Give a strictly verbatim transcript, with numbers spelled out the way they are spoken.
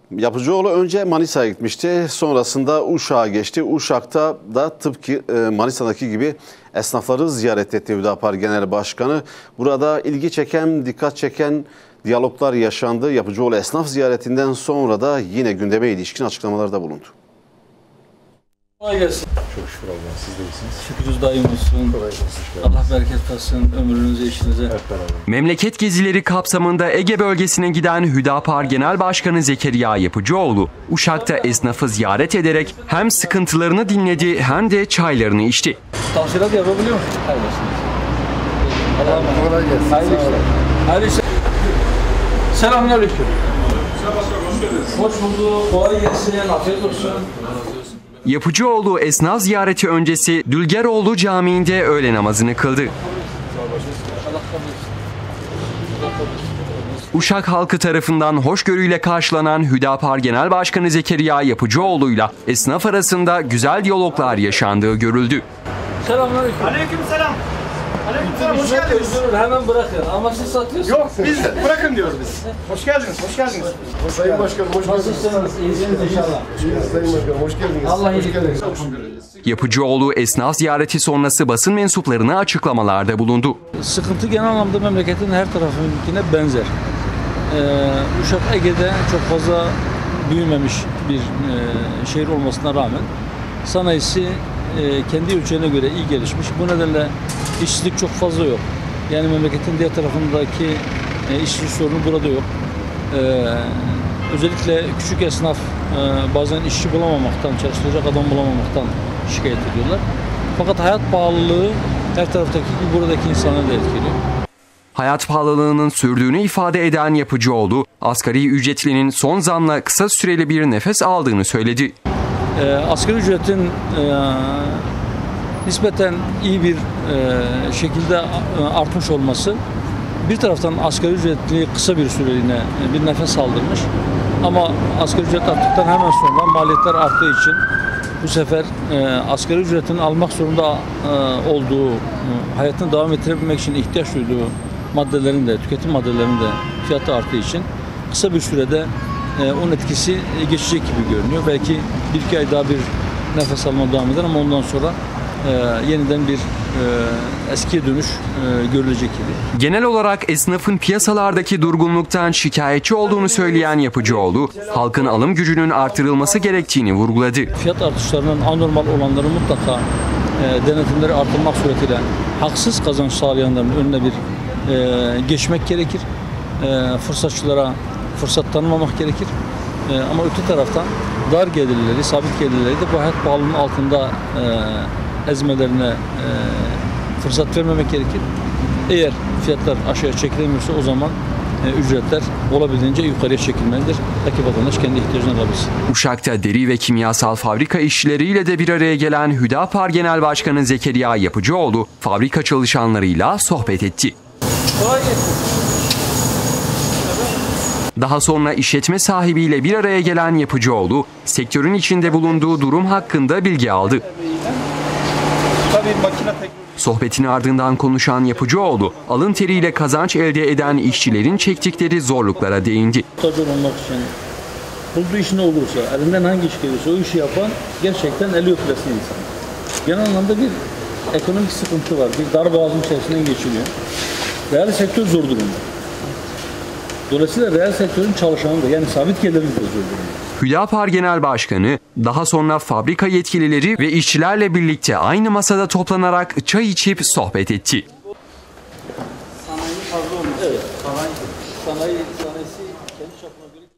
Yapıcıoğlu önce Manisa'ya gitmişti. Sonrasında Uşak'a geçti. Uşak'ta da tıpkı Manisa'daki gibi esnafları ziyaret etti Hüdapar Genel Başkanı. Burada ilgi çeken, dikkat çeken diyaloglar yaşandı. Yapıcıoğlu esnaf ziyaretinden sonra da yine gündeme ilişkin açıklamalarda bulundu. Kolay gelsin. Çok şükür Allah'a, siz de iyisiniz. Şükürüz daim olsun. Kolay gelsin. Allah bereket versin ömrünüze, işinize. Hep beraber. Memleket gezileri kapsamında Ege bölgesine giden Hüdapar Genel Başkanı Zekeriya Yapıcıoğlu, Uşak'ta esnafı ziyaret ederek hem sıkıntılarını dinledi hem de çaylarını içti. Tavsiyeler yapabiliyor musun? Hayırlı olsun. Allah'a Kolay gelsin. Hayırlı işler. Hayırlı işler. Selamünaleyküm. Hoş bulduk. Kolay gelsin. Afiyet olsun. Yapıcıoğlu esnaf ziyareti öncesi Dülgeroğlu Camii'nde öğle namazını kıldı. Uşak halkı tarafından hoşgörüyle karşılanan Hüdapar Genel Başkanı Zekeriya Yapıcıoğlu'yla esnaf arasında güzel diyaloglar yaşandığı görüldü. Selamünaleyküm. Aleykümselam. Aleykümselam, hoş geldiniz. Durun, hemen bırakın ama siz satıyorsunuz. Yok, biz bırakın diyoruz biz. Hoş geldiniz, hoş geldiniz. Sayın Başkanım, hoş geldiniz. Nasılsınız? İyisiniz inşallah. Sayın Başkanım, hoş geldiniz. Allah hoş iyilik geldiniz. Yapıcıoğlu esnaf ziyareti sonrası basın mensuplarına açıklamalarda bulundu. Sıkıntı genel anlamda memleketin her tarafındakine benzer. Ee, Uşak Ege'de çok fazla büyümemiş bir e, şehir olmasına rağmen sanayisi e, kendi ölçeğine göre iyi gelişmiş. Bu nedenle işsizlik çok fazla yok. Yani memleketin diğer tarafındaki e, işsizlik sorunu burada yok. Ee, özellikle küçük esnaf e, bazen işçi bulamamaktan, çalıştıracak adam bulamamaktan şikayet ediyorlar. Fakat hayat pahalılığı her taraftaki gibi buradaki insanları da etkiliyor. Hayat pahalılığının sürdüğünü ifade eden Yapıcıoğlu, asgari ücretlinin son zamla kısa süreli bir nefes aldığını söyledi. E, asgari ücretin e, nispeten iyi bir e, şekilde artmış olması bir taraftan asgari ücretli kısa bir süreliğine bir nefes aldırmış. Ama asgari ücret arttıktan hemen sonra maliyetler arttığı için bu sefer e, asgari ücretin almak zorunda e, olduğu, e, hayatını devam ettirebilmek için ihtiyaç duyduğu maddelerin de, tüketim maddelerinin de fiyatı arttığı için kısa bir sürede e, onun etkisi geçecek gibi görünüyor. Belki bir iki ay daha bir nefes alma devam eder ama ondan sonra e, yeniden bir e, eskiye dönüş e, görülecek gibi. Genel olarak esnafın piyasalardaki durgunluktan şikayetçi olduğunu söyleyen Yapıcıoğlu, halkın alım gücünün artırılması gerektiğini vurguladı. Fiyat artışlarının anormal olanları mutlaka e, denetimleri artırmak suretiyle haksız kazanç sağlayanların önüne bir e, geçmek gerekir. E, fırsatçılara fırsat tanımamak gerekir. E, ama öte taraftan dar gelirleri, sabit gelirleri de bu hayat pahalılığının altında e, ezmelerine e, fırsat vermemek gerekir. Eğer fiyatlar aşağıya çekilemiyorsa o zaman e, ücretler olabildiğince yukarıya çekilmelidir. Rakip vatandaş kendi ihtiyacını alabilsin. Uşak'ta deri ve kimyasal fabrika işçileriyle de bir araya gelen Hüdapar Genel Başkanı Zekeriya Yapıcıoğlu, fabrika çalışanlarıyla sohbet etti. Kolay gelsin. Daha sonra işletme sahibiyle bir araya gelen Yapıcıoğlu, sektörün içinde bulunduğu durum hakkında bilgi aldı. Tabii makine teknolojisi. Sohbetin ardından konuşan Yapıcıoğlu, alın teriyle kazanç elde eden işçilerin çektikleri zorluklara değindi. Muhtaç olmak için bulduğu iş ne olursa, elinden hangi iş gelirse o işi yapan gerçekten eli öpülesi insan. Genel anlamda bir ekonomik sıkıntı var, bir darboğazın içerisinden geçiliyor. Reel sektör zor durumda. Dolayısıyla reel sektörün çalışanı da yani sabit gelirin de zor durumda. Hüdapar Genel Başkanı, daha sonra fabrika yetkilileri ve işçilerle birlikte aynı masada toplanarak çay içip sohbet etti. Sanayi fazla olmuş. Evet. Sanayi, sanayi sanayisi kendi çapına göre